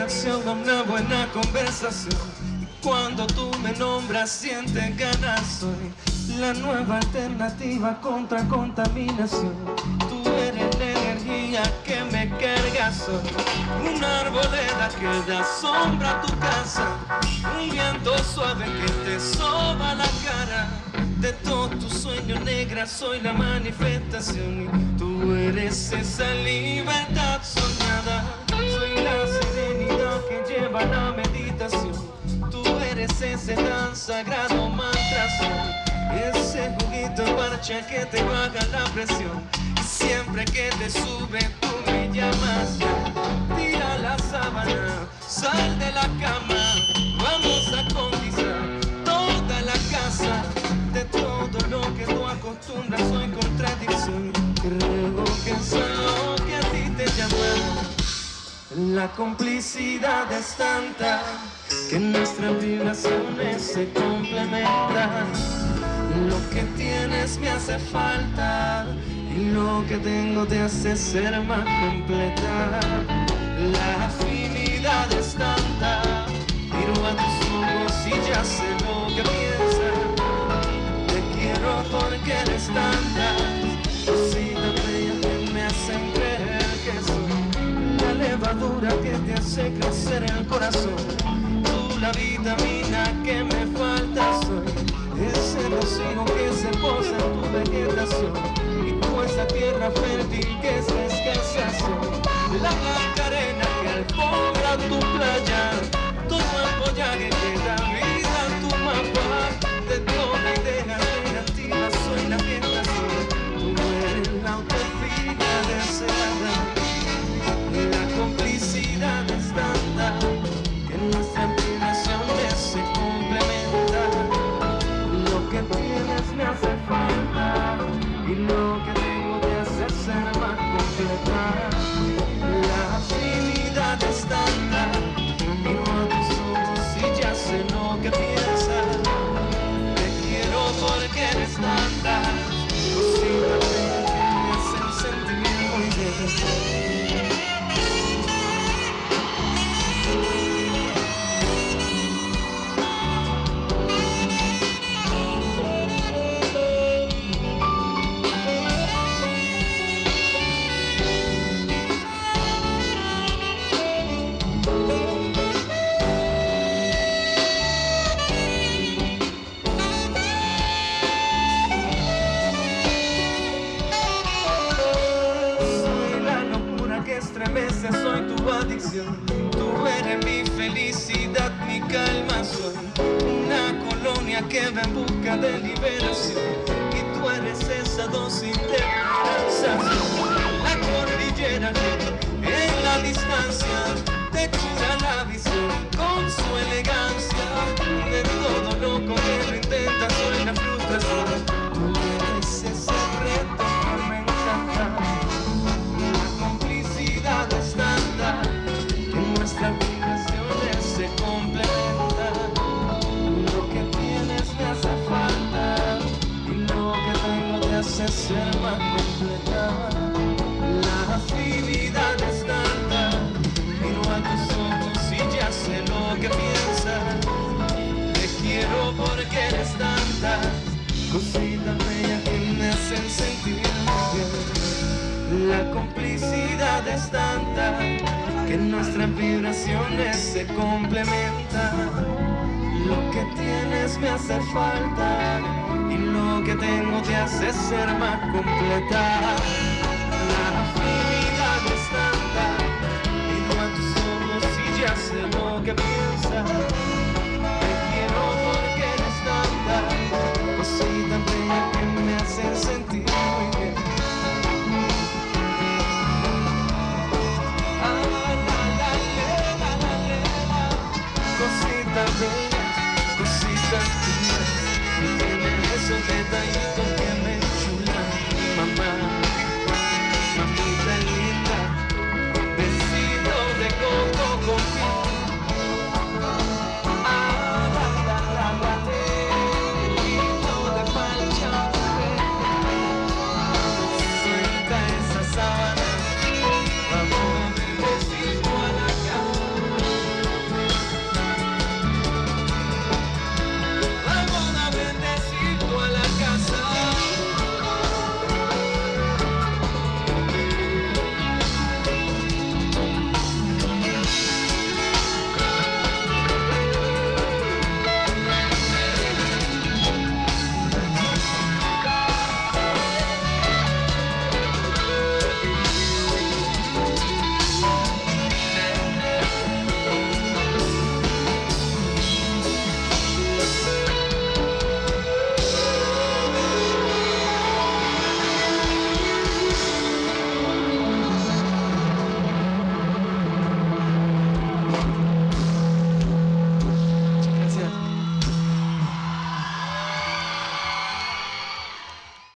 distracción a una buena conversación. Y cuando tú me nombras sientes ganas, soy la nueva alternativa contra contaminación. Tú eres la energía que me carga, soy una arboleda que da sombra a tu casa, un viento suave que te soba la cara. De todos tus sueños negra soy la manifestación y tú eres esa libertad soñada. Soy la serenidad que lleva la meditación. Tú eres ese tan sagrado mantra, soy ese juguito parcha que te baja la presión. Y siempre que te sube tú me llamas ya. Tira la sábana, sal de la cama, vamos a conquistar toda la casa. De todo lo que tú acostumbras soy contradicción. Creo que es lo que a ti te llama. La complicidad es tanta que nuestras vibraciones se complementan. Lo que tienes me hace falta y lo que tengo te hace ser más completa. La afinidad es tanta, miro a tus ojos y ya sé lo que piensas. Porque eres tanta cositas bellas que me hacen creer que soy la levadura que te hace crecer el corazón. Tú la vitamina que me falta, soy ese rocío que se posa en tu vegetación. Y tú esa tierra fértil que es la escasación, la blanca arena que alfombra tu playa, todo el follaje que da vida a tu mapa. De toda idea negativa soy la gestación. Tú eres la utopía deseada. La complicidad es tanta que nuestras vibraciones se complementan. Lo que tienes me hace falta y lo que tengo te hace ser más completa. La afinidad es tanta, miro a tus ojos y ya sé lo que piensas. Porque eres tanta cosita bella que me hacen sentir muy bien. Soy tu adicción, tú eres mi felicidad, mi calma. Soy una colonia que va en busca de liberación y tú eres esa dosis de esperanza. La cordillera que en la distancia te cura la visión con su elegancia. De todo lo que intenta soy la frustración. Tú eres ese reto que me encanta. Es tanta que nuestras vibraciones se complementan. Lo que tienes me hace falta y lo que tengo te hace ser más completa. La afinidad es tanta, miro a tus ojos y ya sé lo que piensas. Te quiero porque eres tanta cositas bellas que me hacen sentir bien. La complicidad es tanta que nuestras vibraciones se complementan. Lo que tienes me hace falta y lo que tengo te hace ser más completa.